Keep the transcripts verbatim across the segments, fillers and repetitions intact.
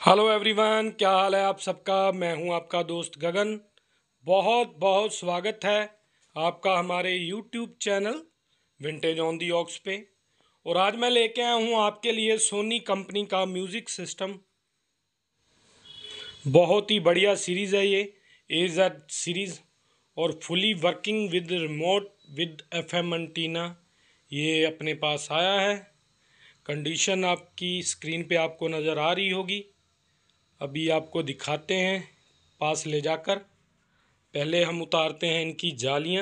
Hello everyone, क्या हाल है आप सबका। मैं हूं आपका दोस्त गगन। बहुत बहुत स्वागत है आपका हमारे YouTube channel vintage on the ox पे। और आज मैं लेके आया हूं आपके लिए सोनी कंपनी का म्यूज़िक सिस्टम। बहुत ही बढ़िया सीरीज़ है ये, ए जेड सीरीज़, और fully working with remote with FM antenna ये अपने पास आया है। कंडीशन आपकी स्क्रीन पे आपको नज़र आ रही होगी। अभी आपको दिखाते हैं पास ले जाकर। पहले हम उतारते हैं इनकी जालियां।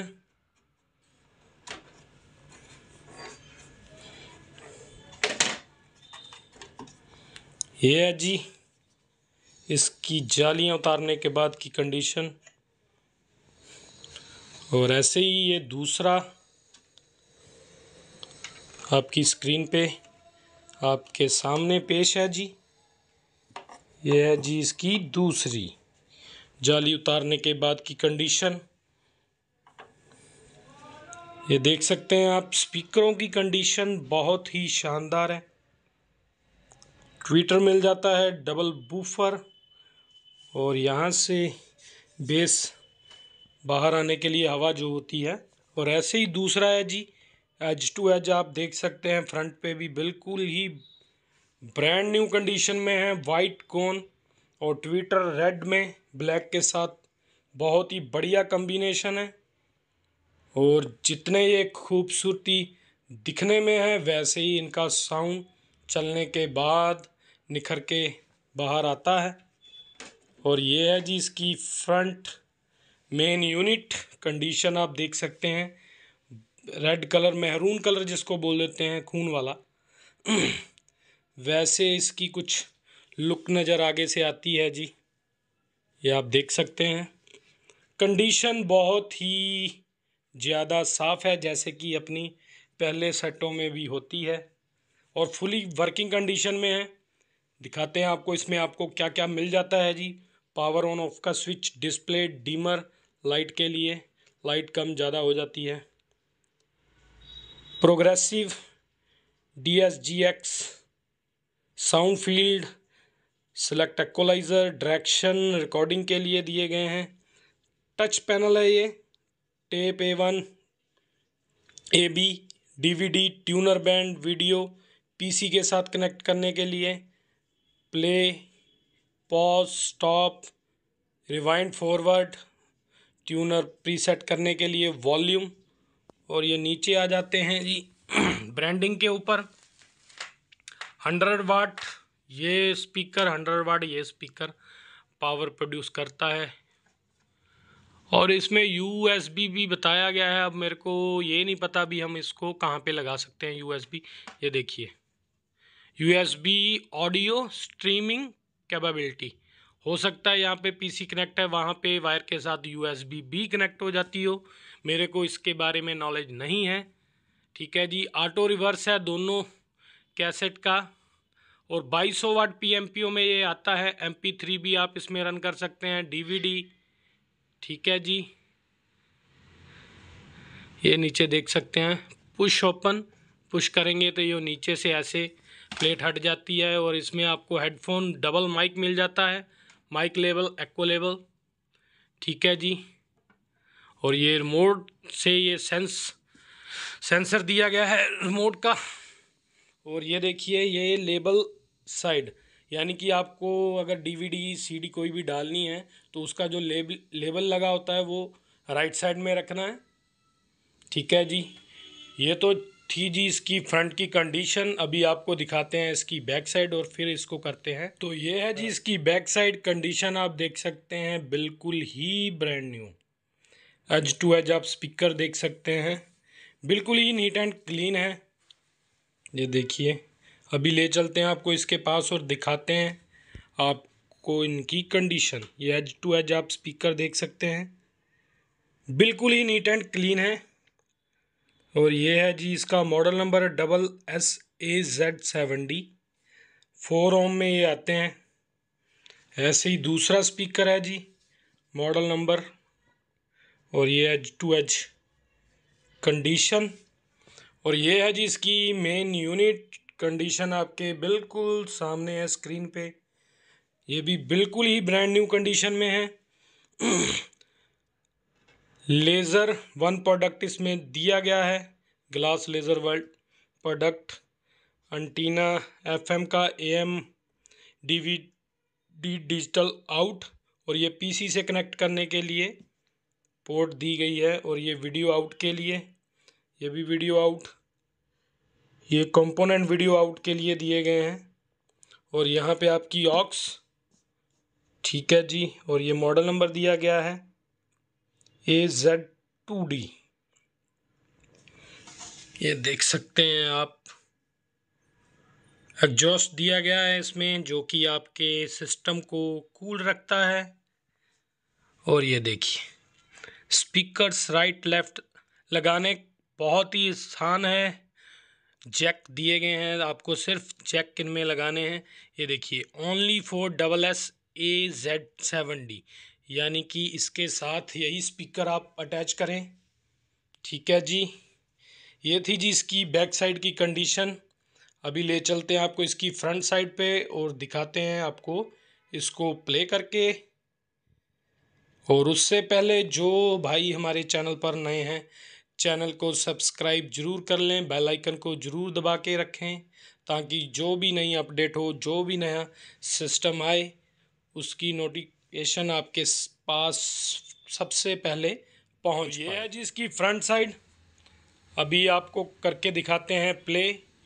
ये है जी इसकी जालियां उतारने के बाद की कंडीशन। और ऐसे ही ये दूसरा आपकी स्क्रीन पे आपके सामने पेश है जी। ये है जी इसकी दूसरी जाली उतारने के बाद की कंडीशन। ये देख सकते हैं आप, स्पीकरों की कंडीशन बहुत ही शानदार है। ट्विटर मिल जाता है, डबल बूफर, और यहाँ से बेस बाहर आने के लिए हवा जो होती है। और ऐसे ही दूसरा है जी एज टू एज, आप देख सकते हैं फ्रंट पे भी बिल्कुल ही ब्रांड न्यू कंडीशन में है। वाइट कोन और ट्विटर रेड में ब्लैक के साथ बहुत ही बढ़िया कॉम्बिनेशन है। और जितने ये खूबसूरती दिखने में है वैसे ही इनका साउंड चलने के बाद निखर के बाहर आता है। और ये है जी इसकी फ्रंट मेन यूनिट। कंडीशन आप देख सकते हैं, रेड कलर, मेहरून कलर जिसको बोल देते हैं, खून वाला वैसे इसकी कुछ लुक नज़र आगे से आती है जी। ये आप देख सकते हैं। कंडीशन बहुत ही ज़्यादा साफ़ है, जैसे कि अपनी पहले सेटों में भी होती है, और फुली वर्किंग कंडीशन में है। दिखाते हैं आपको इसमें आपको क्या क्या मिल जाता है जी। पावर ऑन ऑफ का स्विच, डिस्प्ले, डीमर लाइट के लिए, लाइट कम ज़्यादा हो जाती है, progressive D S G X, sound field, select equalizer, direction recording के लिए दिए गए हैं। टच पैनल है ये, tape A one, A B, D V D, tuner band, video PC के साथ कनेक्ट करने के लिए, play, pause, stop, rewind, forward, tuner preset करने के लिए, वॉल्यूम। और ये नीचे आ जाते हैं जी ब्रांडिंग के ऊपर। हंड्रेड वाट ये स्पीकर, हंड्रेड वाट ये स्पीकर पावर प्रोड्यूस करता है। और इसमें यू एस बी भी बताया गया है। अब मेरे को ये नहीं पता भी हम इसको कहाँ पे लगा सकते हैं यू एस बी। ये देखिए, U S B audio streaming capability. हो सकता है यहाँ पे पीसी कनेक्ट है, वहाँ पे वायर के साथ यू एस बी भी कनेक्ट हो जाती हो। मेरे को इसके बारे में नॉलेज नहीं है। ठीक है जी। ऑटो रिवर्स है दोनों कैसेट का। और बाईस सौ watt P M P O में ये आता है। एम पी थ्री भी आप इसमें रन कर सकते हैं, डी वी डी। ठीक है जी। ये नीचे देख सकते हैं, पुश ओपन, पुश करेंगे तो ये नीचे से ऐसे प्लेट हट जाती है। और इसमें आपको हेडफोन डबल माइक मिल जाता है, माइक लेवल, एक्को लेवल। ठीक है जी। और ये रिमोट से ये सेंस सेंसर दिया गया है रिमोट का। और ये देखिए, ये लेबल साइड, यानी कि आपको अगर डीवीडी सीडी कोई भी डालनी है तो उसका जो लेबल लेबल लगा होता है वो राइट साइड में रखना है। ठीक है जी। ये तो थी जी इसकी फ्रंट की कंडीशन। अभी आपको दिखाते हैं इसकी बैक साइड और फिर इसको करते हैं। तो ये है जी इसकी बैक साइड कंडीशन। आप देख सकते हैं बिल्कुल ही brand new edge to edge आप स्पीकर देख सकते हैं, बिल्कुल ही नीट एंड क्लीन है। ये देखिए, अभी ले चलते हैं आपको इसके पास और दिखाते हैं आपको इनकी कंडीशन। ये एज टू एज आप स्पीकर देख सकते हैं, बिल्कुल ही नीट एंड क्लीन है। और ये है जी इसका model number double S A Z seven D, four ohm में ये आते हैं। ऐसे ही दूसरा स्पीकर है जी, मॉडल नंबर, और ये एज टू एज कंडीशन। और ये है जी इसकी मेन यूनिट। कंडीशन आपके बिल्कुल सामने है स्क्रीन पे। ये भी बिल्कुल ही ब्रांड न्यू कंडीशन में है। लेज़र वन प्रोडक्ट इसमें दिया गया है, glass laser world product. Antenna FM का, एएम डीवीडी डिजिटल आउट, और ये पीसी से कनेक्ट करने के लिए पोर्ट दी गई है, और ये वीडियो आउट के लिए, ये भी वीडियो आउट, ये कंपोनेंट वीडियो आउट के लिए दिए गए हैं। और यहाँ पे आपकी ऑक्स, ठीक है जी। और ये मॉडल नंबर दिया गया है ए जेड टू डी, ये देख सकते हैं आप। एग्जॉस्ट दिया गया है इसमें, जो कि आपके सिस्टम को कूल रखता है। और ये देखिए स्पीकर्स राइट लेफ्ट लगाने बहुत ही आसान है। जैक दिए गए हैं आपको, सिर्फ जैक किन में लगाने हैं। ये देखिए only for double S A Z seven D, यानी कि इसके साथ यही स्पीकर आप अटैच करें। ठीक है जी। ये थी जी इसकी बैक साइड की कंडीशन। अभी ले चलते हैं आपको इसकी फ्रंट साइड पे और दिखाते हैं आपको इसको प्ले करके। और उससे पहले जो भाई हमारे चैनल पर नए हैं, चैनल को सब्सक्राइब जरूर कर लें, बेल आइकन को ज़रूर दबा के रखें, ताकि जो भी नई अपडेट हो, जो भी नया सिस्टम आए, उसकी नोटिफिकेशन आपके पास सबसे पहले पहुंच। ये है जी इसकी फ्रंट साइड। अभी आपको करके दिखाते हैं प्ले।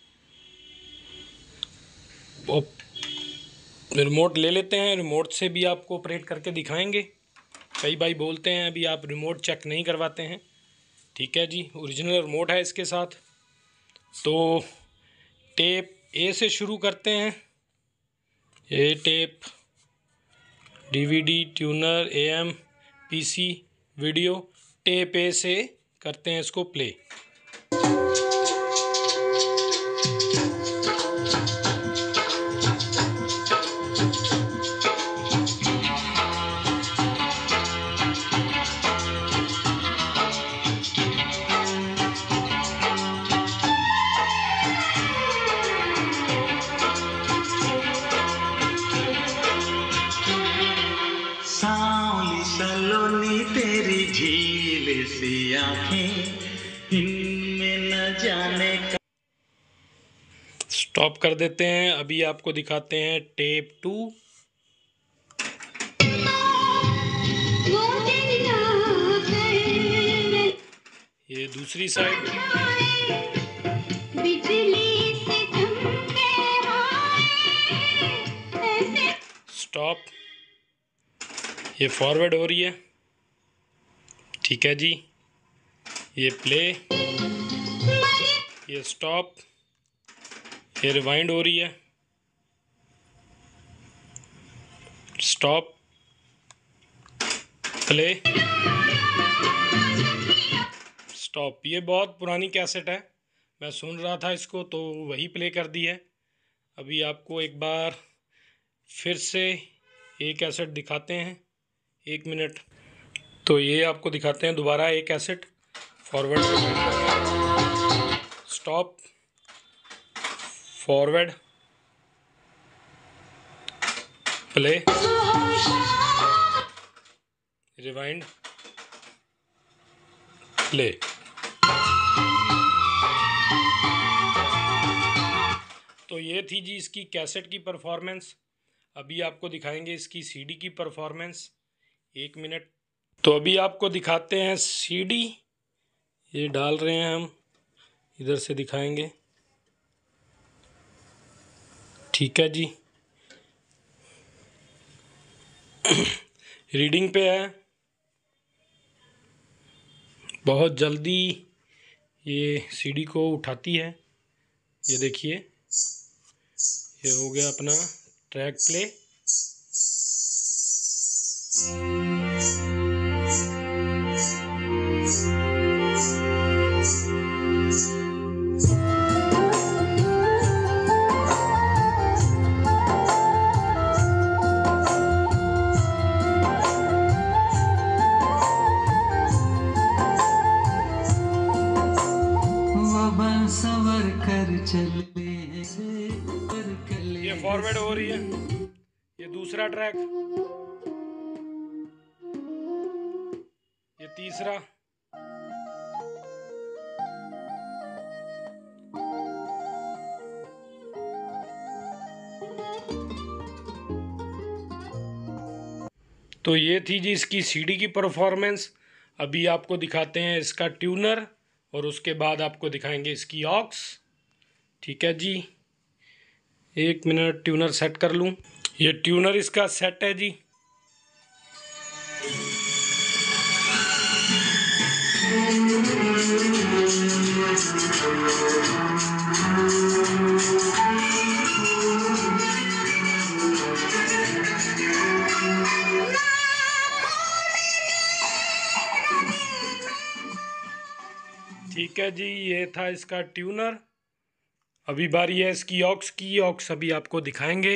रिमोट ले लेते हैं, रिमोट से भी आपको ऑपरेट करके दिखाएंगे। कई भाई बोलते हैं अभी आप रिमोट चेक नहीं करवाते हैं। ठीक है जी, ओरिजिनल रिमोट है इसके साथ। तो टेप ए से शुरू करते हैं। ये tape DVD tuner AM PC video, tape A से करते हैं इसको प्ले। सांवली सलोनी तेरी झील सी आंखें, इनमें न जाने का। स्टॉप कर देते हैं। अभी आपको दिखाते हैं टेप टू। ये दूसरी साइड। स्टॉप। ये फॉरवर्ड हो रही है। ठीक है जी। ये प्ले, ये स्टॉप, ये रिवाइंड हो रही है। Stop, play, stop. ये बहुत पुरानी कैसेट है, मैं सुन रहा था इसको तो वही प्ले कर दी है। अभी आपको एक बार फिर से एक कैसेट दिखाते हैं, एक मिनट। तो ये आपको दिखाते हैं दोबारा एक cassette. Forward, stop, forward, play, rewind, play. तो ये थी जी इसकी कैसेट की परफॉर्मेंस। अभी आपको दिखाएंगे इसकी सीडी की परफॉर्मेंस, एक मिनट। तो अभी आपको दिखाते हैं सीडी। ये डाल रहे हैं हम, इधर से दिखाएंगे। ठीक है जी। रीडिंग पे है, बहुत जल्दी ये सीडी को उठाती है। ये देखिए, ये हो गया अपना ट्रैक प्ले। सवर कर चले से कर कले। ये फॉरवर्ड हो रही है, ये दूसरी दूसरा ट्रैक, ये तीसरा, तो ये थी जी इसकी सीडी की परफॉर्मेंस। अभी आपको दिखाते हैं इसका ट्यूनर और उसके बाद आपको दिखाएंगे इसकी ऑक्स। ठीक है जी, एक मिनट ट्यूनर सेट कर लूँ। ये ट्यूनर इसका सेट है जी। ठीक है जी, ये था इसका ट्यूनर। अभी बारी है इसकी ऑक्स की। ऑक्स अभी आपको दिखाएंगे।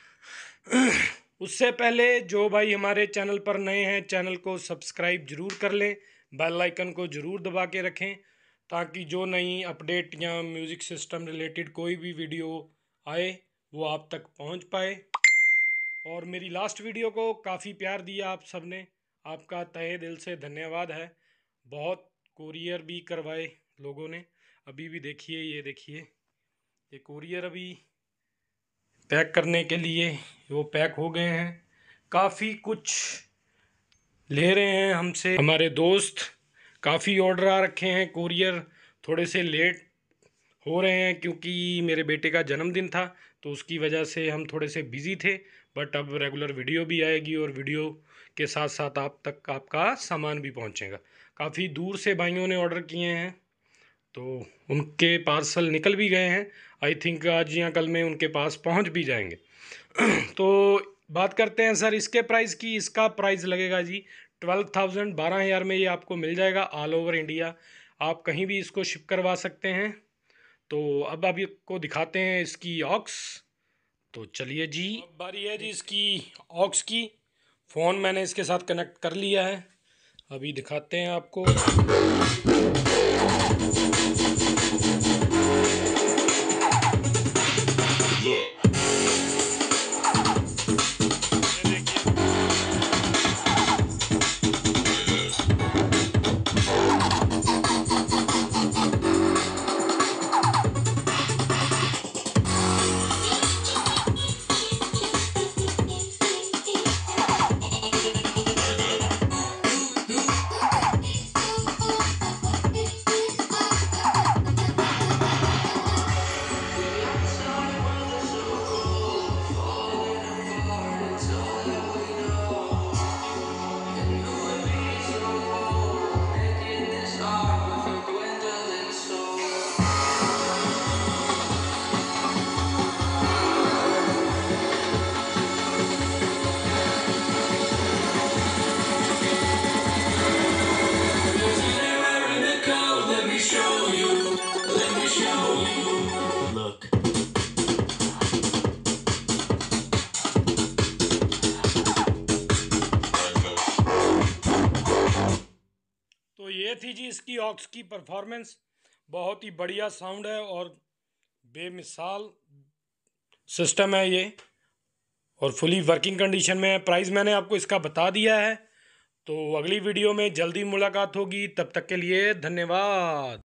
उससे पहले जो भाई हमारे चैनल पर नए हैं, चैनल को सब्सक्राइब जरूर कर लें, बेल आइकन को ज़रूर दबा के रखें ताकि जो नई अपडेट या म्यूज़िक सिस्टम रिलेटेड कोई भी वीडियो आए वो आप तक पहुंच पाए। और मेरी लास्ट वीडियो को काफ़ी प्यार दिया आप सब ने, आपका तहे दिल से धन्यवाद है। बहुत कोरियर भी करवाए लोगों ने। अभी भी देखिए, ये देखिए, ये कोरियर अभी पैक करने के लिए वो पैक हो गए हैं। काफ़ी कुछ ले रहे हैं हमसे हमारे दोस्त, काफ़ी ऑर्डर आ रखे हैं। कोरियर थोड़े से लेट हो रहे हैं क्योंकि मेरे बेटे का जन्मदिन था, तो उसकी वजह से हम थोड़े से बिज़ी थे। बट अब रेगुलर वीडियो भी आएगी और वीडियो के साथ साथ आप तक आपका सामान भी पहुंचेगा। काफ़ी दूर से भाइयों ने ऑर्डर किए हैं, तो उनके पार्सल निकल भी गए हैं। आई थिंक आज या कल में उनके पास पहुंच भी जाएंगे। तो बात करते हैं सर इसके प्राइस की। इसका प्राइस लगेगा जी ट्वेल्व थाउजेंड, बारह हज़ार में ये आपको मिल जाएगा ऑल ओवर इंडिया। आप कहीं भी इसको शिप करवा सकते हैं। तो अब अभी को दिखाते हैं इसकी ऑक्स। तो चलिए जी, अब बारी है जी इसकी ऑक्स की। फ़ोन मैंने इसके साथ कनेक्ट कर लिया है, अभी दिखाते हैं आपको। तो ये थी जी इसकी ऑक्स की परफॉर्मेंस। बहुत ही बढ़िया साउंड है और बेमिसाल सिस्टम है ये, और फुली वर्किंग कंडीशन में है। प्राइस मैंने आपको इसका बता दिया है। तो अगली वीडियो में जल्दी मुलाकात होगी, तब तक के लिए धन्यवाद।